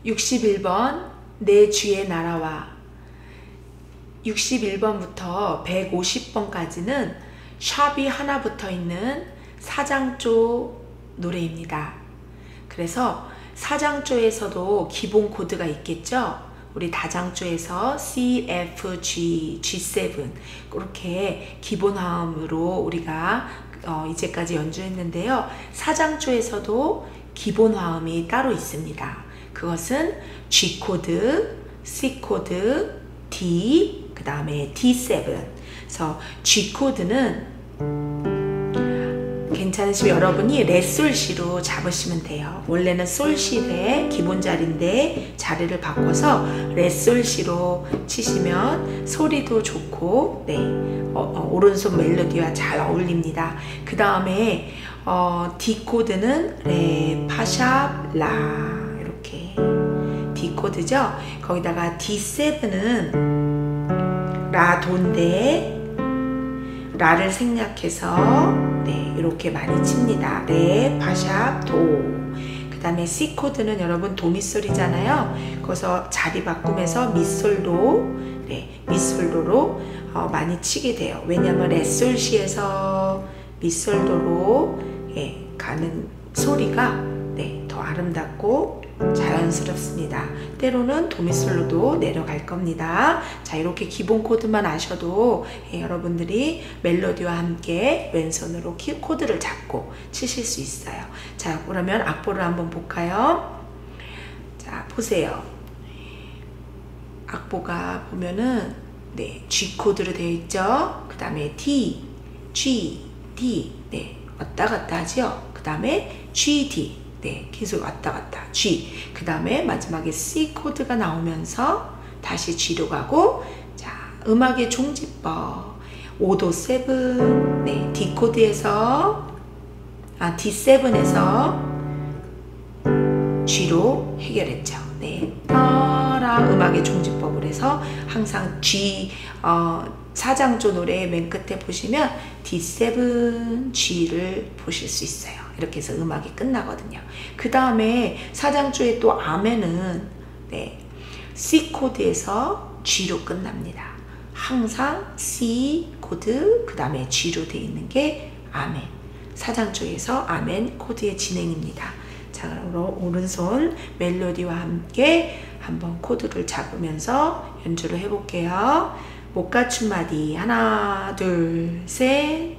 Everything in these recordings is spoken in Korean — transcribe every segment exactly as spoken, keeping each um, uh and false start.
육십일 번 내 주의 나라와 육십일 번부터 백오십 번까지는 샵이 하나 붙어 있는 사장조 노래입니다. 그래서 사장조에서도 기본 코드가 있겠죠. 우리 다장조에서 C, F, G, 지 세븐 그렇게 기본 화음으로 우리가 어 이제까지 연주했는데요. 사장조에서도 기본 화음이 따로 있습니다. 그것은 G 코드, C 코드, D, 그 다음에 디 세븐. 그래서 G 코드는 괜찮으시면 여러분이 레솔시로 잡으시면 돼요. 원래는 솔시의 기본 자리인데 자리를 바꿔서 레솔시로 치시면 소리도 좋고 네 어, 어, 오른손 멜로디와 잘 어울립니다. 그 다음에 어, D 코드는 레, 파, 샵, 라 이렇게 D 코드죠. 거기다가 디 세븐은 라, 도인데 라를 생략해서 네 이렇게 많이 칩니다. 레, 파, 샵, 도. 그 다음에 C 코드는 여러분 도미솔이잖아요. 거기서 자리 바꾸면서 미솔도, 네 미솔도로 어, 많이 치게 돼요. 왜냐하면 레솔시에서 미솔도로 예, 가는 소리가 네, 더 아름답고 자연스럽습니다. 때로는 도미솔로도 내려갈 겁니다. 자, 이렇게 기본 코드만 아셔도 예, 여러분들이 멜로디와 함께 왼손으로 키 코드를 잡고 치실 수 있어요. 자, 그러면 악보를 한번 볼까요? 자, 보세요. 악보가 보면은 네, G 코드로 되어 있죠. 그 다음에 D, G, D 네, 왔다 갔다 하죠. 그 다음에 G, D 네, 계속 왔다 갔다 G. 그 다음에 마지막에 C 코드가 나오면서 다시 G로 가고, 자, 음악의 종지법 오도 세븐, 네, D 코드에서 아 디 세븐에서 G로 해결했죠. 네, 따라 음악의 종지법을 해서 항상 G 어, 사장조 노래 맨 끝에 보시면 디 세븐, G를 보실 수 있어요. 이렇게 해서 음악이 끝나거든요. 그 다음에 사장조의 또 아멘은 네, C 코드에서 G로 끝납니다. 항상 C 코드 그 다음에 G로 되어 있는 게 아멘. 사장조에서 아멘 코드의 진행입니다. 자, 그럼 오른손 멜로디와 함께 한번 코드를 잡으면서 연주를 해볼게요. 못 갖춘 마디 하나 둘 셋.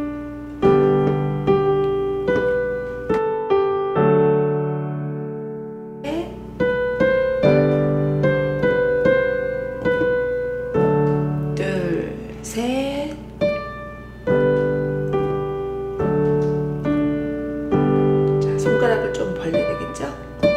둘 셋. 자, 손가락을 좀 벌려야 되겠죠?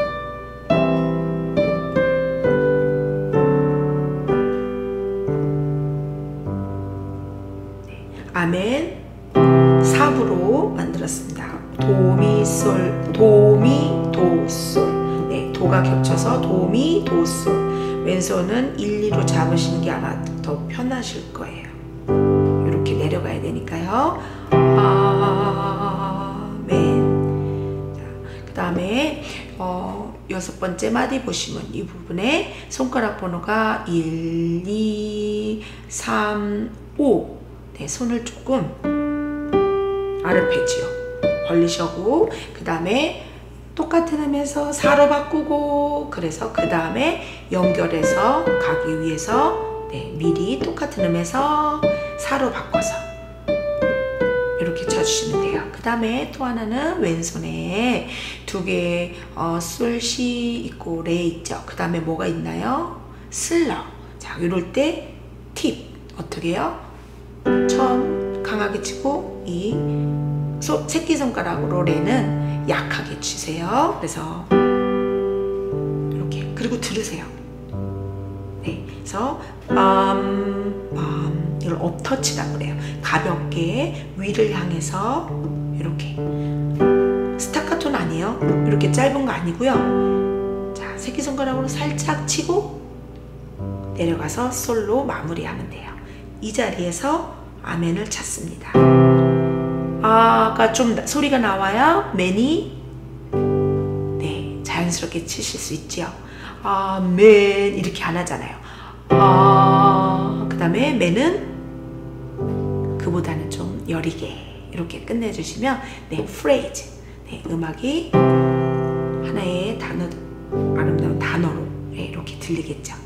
아멘 사 부로 만들었습니다. 도미 솔 도미 도솔 네, 도가 겹쳐서 도미 도솔. 왼손은 일, 이로 잡으시는 게 아마 더 편하실 거예요. 이렇게 내려가야 되니까요. 아멘. 자, 그 다음에 어, 여섯 번째 마디 보시면 이 부분에 손가락 번호가 일, 이, 삼, 오 네, 손을 조금 아르페지오 벌리셔고, 그 다음에 똑같은 음에서 사로 바꾸고, 그래서 그 다음에 연결해서 가기 위해서 네, 미리 똑같은 음에서 사로 바꿔서 이렇게 쳐주시면 돼요. 그 다음에 또 하나는 왼손에 두 개 어, 솔시 있고 레 있죠. 그 다음에 뭐가 있나요? 슬러. 자, 이럴 때 팁 어떻게 해요? 처음 강하게 치고 이 소, 새끼손가락으로 레는 약하게 치세요. 그래서 이렇게 그리고 들으세요. 네, 그래서 빰, 빰 이걸 업터치라고 그래요. 가볍게 위를 향해서 이렇게 스타카토는 아니에요. 이렇게 짧은 거 아니고요. 자, 새끼손가락으로 살짝 치고 내려가서 솔로 마무리하면 돼요. 이 자리에서 아멘을 찾습니다. 아까 좀 소리가 나와야 맨이 네, 자연스럽게 치실 수 있죠. 아멘 이렇게 안 하잖아요. 아, 그 다음에 맨은 그보다는 좀 여리게 이렇게 끝내주시면 네, phrase. 네, 음악이 하나의 단어, 아름다운 단어로 네, 이렇게 들리겠죠.